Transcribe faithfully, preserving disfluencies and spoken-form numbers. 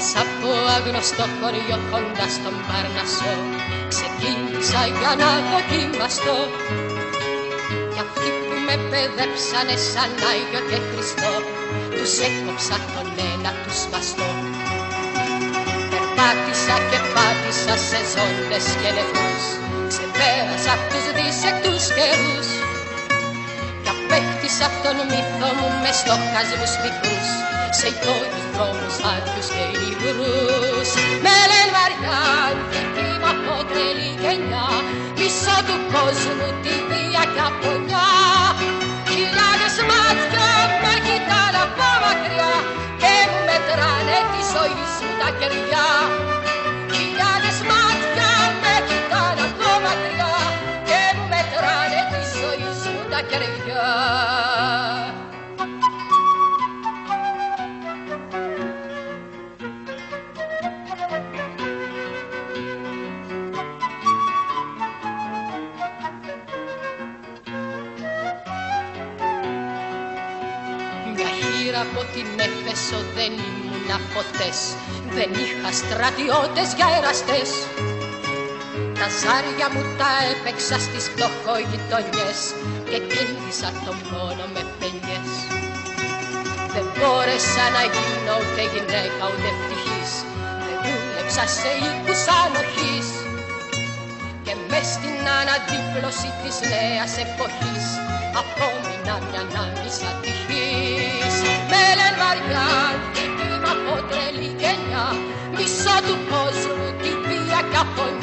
Σάπο άγνωστο χωριό κοντά στον Παρνασσό ξεκίνησα για να δοκιμαστώ. Κι αυτοί που με παιδέψανε σαν Άγιο και Χριστό τους έκοψα τον ένα τους μαστό. Περπάτησα και πάτησα σε ζώντες και νεφούς, ξεπέρασα τους δίσεκτους καιρούς κι απέκτησα τον μύθο μου με στοχασμούς μικρούς σε υπόγειους δρόμους άδειους και υγρούς. Με λένε βαριά, δική μ' από τρελή γενιά, πίσω του κόσμου τη βία κι απονιά. Χιλιάδες μάτια με κοιτάνε από μακριά και μου μετράνε τη ζωή σου τα κεριά. Χιλιάδες μάτια με κοιτάνε από μακριά και μου μετράνε τη ζωή σου τα κεριά. Από την Έφεσο δεν ήμουνα ποτές, δεν είχα στρατιώτες για εραστές. Τα ζάρια μου τα έπαιξα στις φτωχογειτονιές και κέρδισα τον πόνο με πενιές. Δεν μπόρεσα να γίνω ούτε γυναίκα ούτε ευτυχής, δεν δούλεψα σε οίκους ανοχής και μες στην αναδίπλωση της νέας εποχής απόμεινα μια νάμισα τυχής. Με λένε βαριά, δική μ' από τρελή γενιά, μισό του κόσμου τη βία κι απονιά.